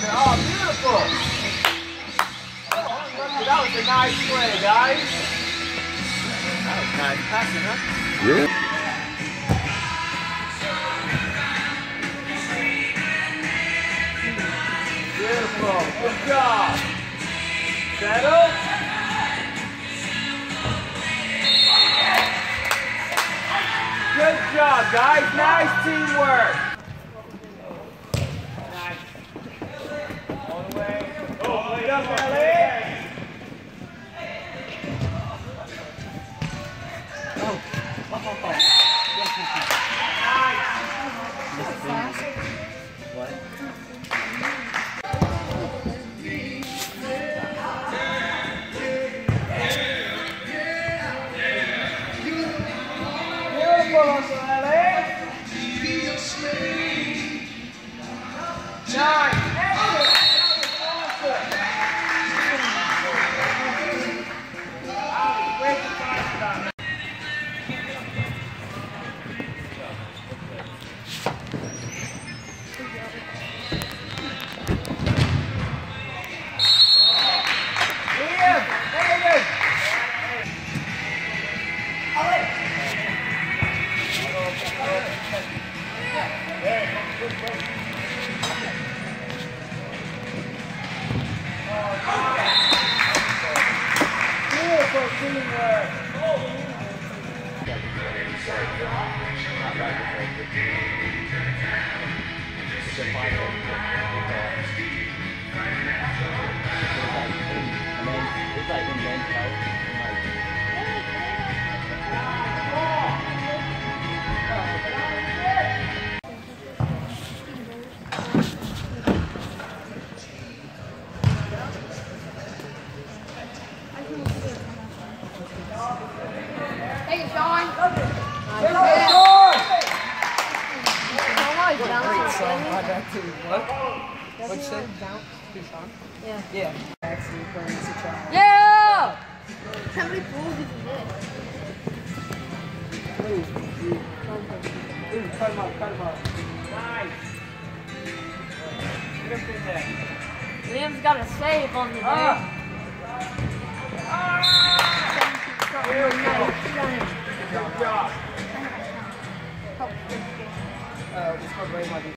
Oh, beautiful. That was a nice play, guys. That was nice passing, huh? Yeah. Beautiful. Good job. Settle. Good job, guys. Nice teamwork. Nice. All the way. Oh, good up, Ellie. Oh. Nice. What? Take it, Sean. What'd you say? Yeah. Yeah. Yeah! How many pools did you get? Ooh, cut him up, cut him up. Nice. Get up in there. Liam's got a save on the day. Good job. This one might be